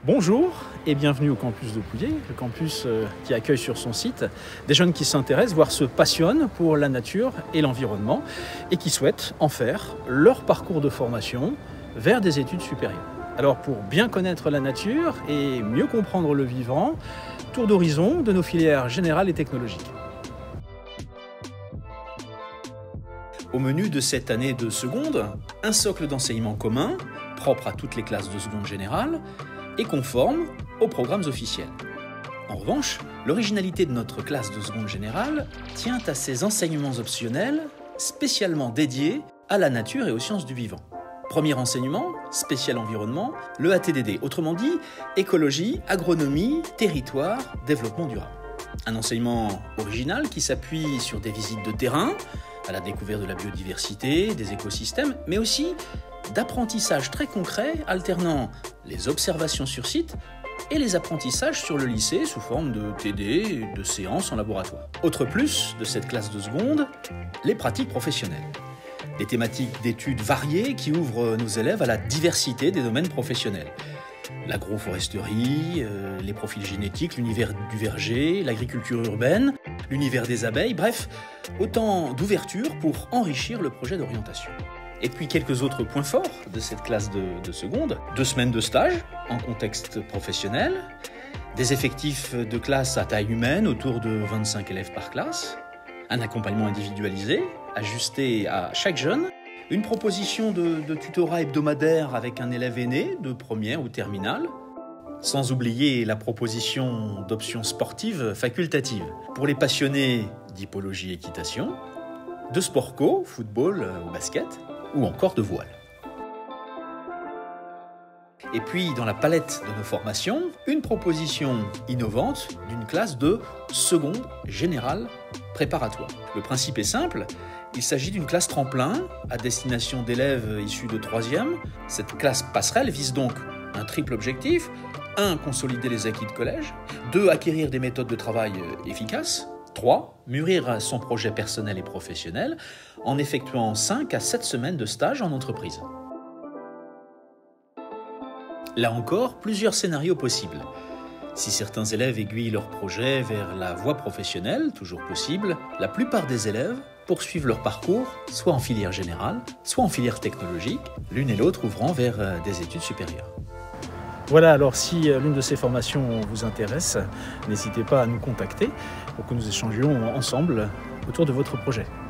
Bonjour et bienvenue au campus de Pouillet, le campus qui accueille sur son site des jeunes qui s'intéressent, voire se passionnent pour la nature et l'environnement et qui souhaitent en faire leur parcours de formation vers des études supérieures. Alors pour bien connaître la nature et mieux comprendre le vivant, tour d'horizon de nos filières générales et technologiques. Au menu de cette année de seconde, un socle d'enseignement commun, propre à toutes les classes de seconde générale, et conforme aux programmes officiels. En revanche, l'originalité de notre classe de seconde générale tient à ses enseignements optionnels spécialement dédiés à la nature et aux sciences du vivant. Premier enseignement, spécial environnement, le ATDD, autrement dit écologie, agronomie, territoire, développement durable. Un enseignement original qui s'appuie sur des visites de terrain, à la découverte de la biodiversité, des écosystèmes, mais aussi d'apprentissage très concret alternant les observations sur site et les apprentissages sur le lycée sous forme de TD et de séances en laboratoire. Autre plus de cette classe de seconde, les pratiques professionnelles. Des thématiques d'études variées qui ouvrent nos élèves à la diversité des domaines professionnels. L'agroforesterie, les profils génétiques, l'univers du verger, l'agriculture urbaine, l'univers des abeilles, bref, autant d'ouvertures pour enrichir le projet d'orientation. Et puis quelques autres points forts de cette classe de seconde. 2 semaines de stage en contexte professionnel, des effectifs de classe à taille humaine autour de 25 élèves par classe, un accompagnement individualisé, ajusté à chaque jeune, une proposition de tutorat hebdomadaire avec un élève aîné de première ou terminale, sans oublier la proposition d'options sportives facultatives pour les passionnés d'hippologie et équitation, de sport co, football ou basket, ou encore de voile. Et puis, dans la palette de nos formations, une proposition innovante d'une classe de seconde générale préparatoire. Le principe est simple, il s'agit d'une classe tremplin à destination d'élèves issus de 3e. Cette classe passerelle vise donc un triple objectif. 1. Consolider les acquis de collège. 2. Acquérir des méthodes de travail efficaces. 3. Mûrir son projet personnel et professionnel en effectuant 5 à 7 semaines de stage en entreprise. Là encore, plusieurs scénarios possibles. Si certains élèves aiguillent leur projet vers la voie professionnelle, toujours possible, la plupart des élèves poursuivent leur parcours soit en filière générale, soit en filière technologique, l'une et l'autre ouvrant vers des études supérieures. Voilà, alors si l'une de ces formations vous intéresse, n'hésitez pas à nous contacter pour que nous échangions ensemble autour de votre projet.